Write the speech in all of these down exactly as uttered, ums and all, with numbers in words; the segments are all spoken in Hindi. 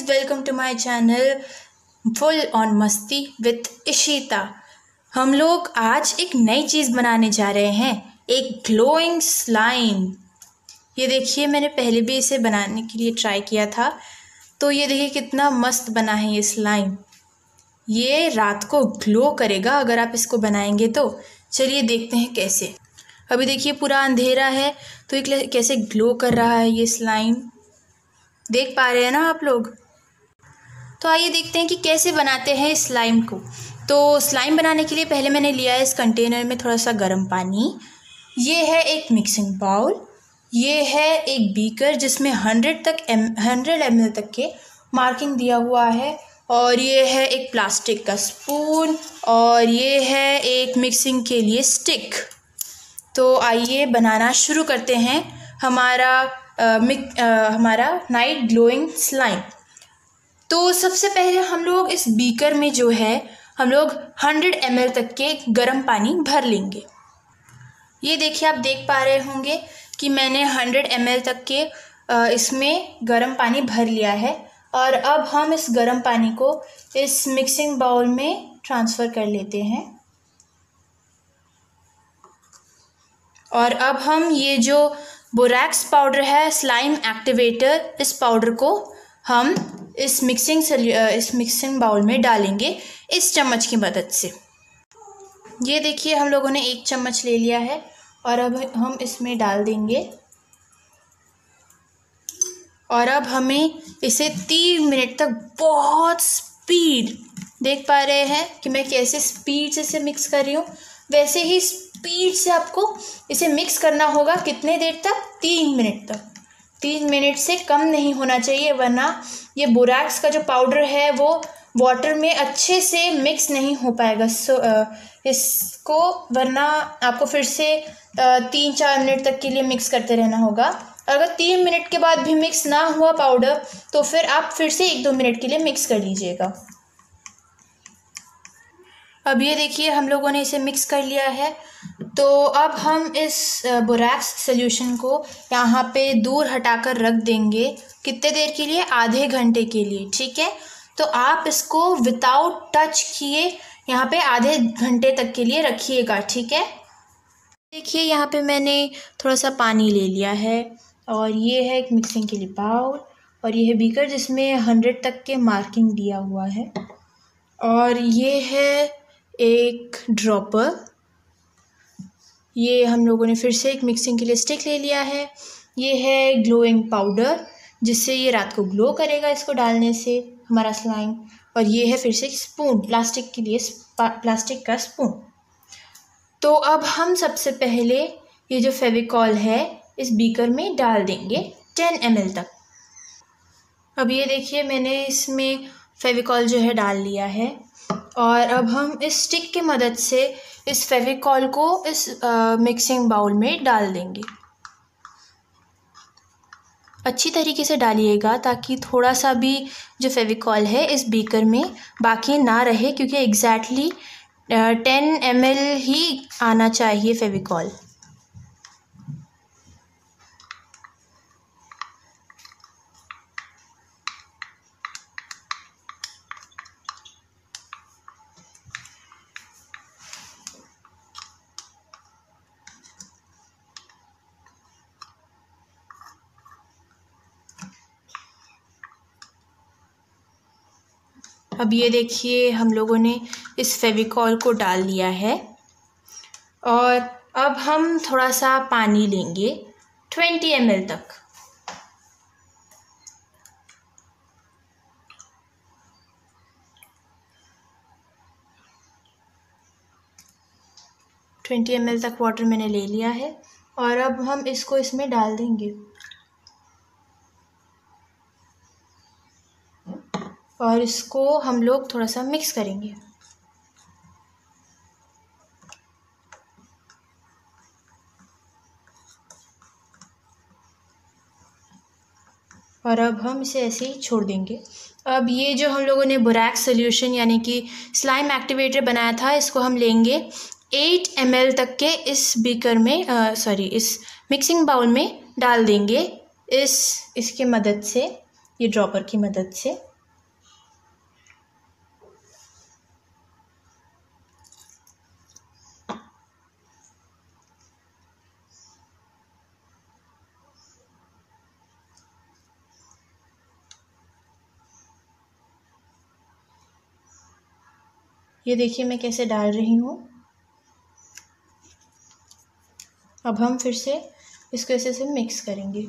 Welcome to my channel full on मस्ती विथ इशिता। हम लोग आज एक नई चीज़ बनाने जा रहे हैं, एक ग्लोइंग स्लाइम। ये देखिए, मैंने पहले भी इसे बनाने के लिए ट्राई किया था, तो ये देखिए कितना मस्त बना है ये स्लाइम। ये रात को ग्लो करेगा अगर आप इसको बनाएंगे तो। चलिए देखते हैं कैसे। अभी देखिए पूरा अंधेरा है, तो ये कैसे ग्लो कर रहा है ये स्लाइम, देख पा रहे हैं ना आप लोग। तो आइए देखते हैं कि कैसे बनाते हैं इस स्लाइम को। तो स्लाइम बनाने के लिए पहले मैंने लिया है इस कंटेनर में थोड़ा सा गर्म पानी। ये है एक मिक्सिंग बाउल। ये है एक बीकर जिसमें हंड्रेड तक एम हंड्रेड एम एल तक के मार्किंग दिया हुआ है। और ये है एक प्लास्टिक का स्पून। और ये है एक मिक्सिंग के लिए स्टिक। तो आइए बनाना शुरू करते हैं हमारा आ, मिक आ, हमारा नाइट ग्लोइंग स्लाइम। तो सबसे पहले हम लोग इस बीकर में जो है हम लोग हंड्रेड एम एल तक के गर्म पानी भर लेंगे। ये देखिए, आप देख पा रहे होंगे कि मैंने हंड्रेड एम एल तक के इसमें गर्म पानी भर लिया है। और अब हम इस गर्म पानी को इस मिक्सिंग बाउल में ट्रांसफ़र कर लेते हैं। और अब हम ये जो बोरैक्स पाउडर है, स्लाइम एक्टिवेटर, इस पाउडर को हम इस मिक्सिंग इस मिक्सिंग बाउल में डालेंगे इस चम्मच की मदद से। ये देखिए, हम लोगों ने एक चम्मच ले लिया है और अब हम इसमें डाल देंगे। और अब हमें इसे तीन मिनट तक बहुत स्पीड, देख पा रहे हैं कि मैं कैसे स्पीड से इसे मिक्स कर रही हूँ, वैसे ही स्पीड से आपको इसे मिक्स करना होगा। कितने देर तक? तीन मिनट तक। तीन मिनट से कम नहीं होना चाहिए, वरना ये बोरैक्स का जो पाउडर है वो वाटर में अच्छे से मिक्स नहीं हो पाएगा। सो इसको वरना आपको फिर से तीन चार मिनट तक के लिए मिक्स करते रहना होगा। अगर तीन मिनट के बाद भी मिक्स ना हुआ पाउडर, तो फिर आप फिर से एक दो मिनट के लिए मिक्स कर लीजिएगा। अब ये देखिए, हम लोगों ने इसे मिक्स कर लिया है। तो अब हम इस बोरैक्स सॉल्यूशन को यहाँ पे दूर हटाकर रख देंगे। कितने देर के लिए? आधे घंटे के लिए, ठीक है। तो आप इसको विदाउट टच किए यहाँ पे आधे घंटे तक के लिए रखिएगा, ठीक है। देखिए, यहाँ पे मैंने थोड़ा सा पानी ले लिया है। और ये है एक मिक्सिंग के लिए बाउल। और ये है बीकर जिसमें हंड्रेड तक के मार्किंग दिया हुआ है। और ये है एक ड्रॉपर। ये हम लोगों ने फिर से एक मिक्सिंग के लिए स्टिक ले लिया है। ये है ग्लोइंग पाउडर, जिससे ये रात को ग्लो करेगा इसको डालने से, हमारा स्लाइम। और ये है फिर से एक स्पून, प्लास्टिक के लिए प्लास्टिक का स्पून। तो अब हम सबसे पहले ये जो फेविकॉल है इस बीकर में डाल देंगे टेन एम एल तक। अब ये देखिए, मैंने इसमें फेविकॉल जो है डाल लिया है। और अब हम इस स्टिक की मदद से इस फेविकॉल को इस आ, मिक्सिंग बाउल में डाल देंगे। अच्छी तरीके से डालिएगा ताकि थोड़ा सा भी जो फेविकॉल है इस बीकर में बाकी ना रहे, क्योंकि एग्जैक्टली टेन एम एल ही आना चाहिए फेविकॉल। अब ये देखिए, हम लोगों ने इस फेविकॉल को डाल लिया है। और अब हम थोड़ा सा पानी लेंगे ट्वेंटी एम एल तक। ट्वेंटी एम एल तक वाटर मैंने ले लिया है। और अब हम इसको इसमें डाल देंगे। और इसको हम लोग थोड़ा सा मिक्स करेंगे। और अब हम इसे ऐसे ही छोड़ देंगे। अब ये जो हम लोगों ने बोरैक्स सॉल्यूशन यानी कि स्लाइम एक्टिवेटर बनाया था, इसको हम लेंगे एट एम एल तक के इस बीकर में सॉरी इस मिक्सिंग बाउल में डाल देंगे इस इसकी मदद से, ये ड्रॉपर की मदद से। ये देखिए मैं कैसे डाल रही हूँ। अब हम फिर से इसको ऐसे से मिक्स करेंगे।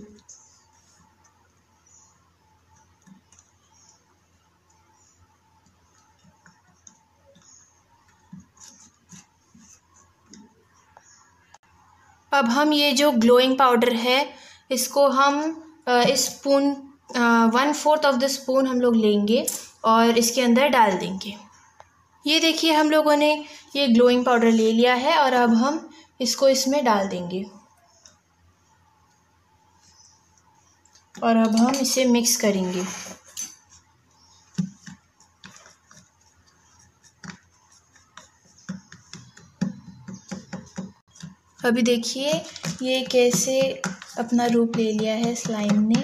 अब हम ये जो ग्लोइंग पाउडर है इसको हम इस spoon one fourth of the spoon हम लोग लेंगे और इसके अंदर डाल देंगे। ये देखिए हम लोगों ने ये ग्लोइंग पाउडर ले लिया है और अब हम इसको इसमें डाल देंगे और अब हम इसे मिक्स करेंगे। अभी देखिए ये कैसे अपना रूप ले लिया है स्लाइम ने,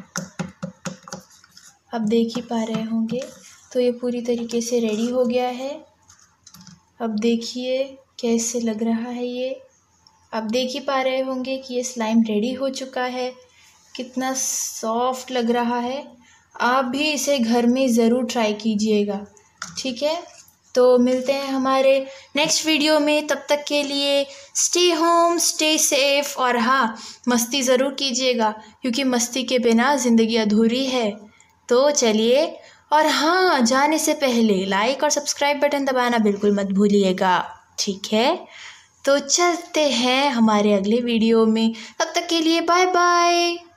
आप देख ही पा रहे होंगे। तो ये पूरी तरीके से रेडी हो गया है। अब देखिए कैसे लग रहा है ये, आप देख ही पा रहे होंगे कि ये स्लाइम रेडी हो चुका है। कितना सॉफ्ट लग रहा है। आप भी इसे घर में ज़रूर ट्राई कीजिएगा, ठीक है। तो मिलते हैं हमारे नेक्स्ट वीडियो में, तब तक के लिए स्टे होम, स्टे सेफ और हाँ, मस्ती ज़रूर कीजिएगा क्योंकि मस्ती के बिना ज़िंदगी अधूरी है। तो चलिए, और हाँ, जाने से पहले लाइक और सब्सक्राइब बटन दबाना बिल्कुल मत भूलिएगा, ठीक है। तो चलते हैं हमारे अगले वीडियो में, तब तक के लिए बाय बाय।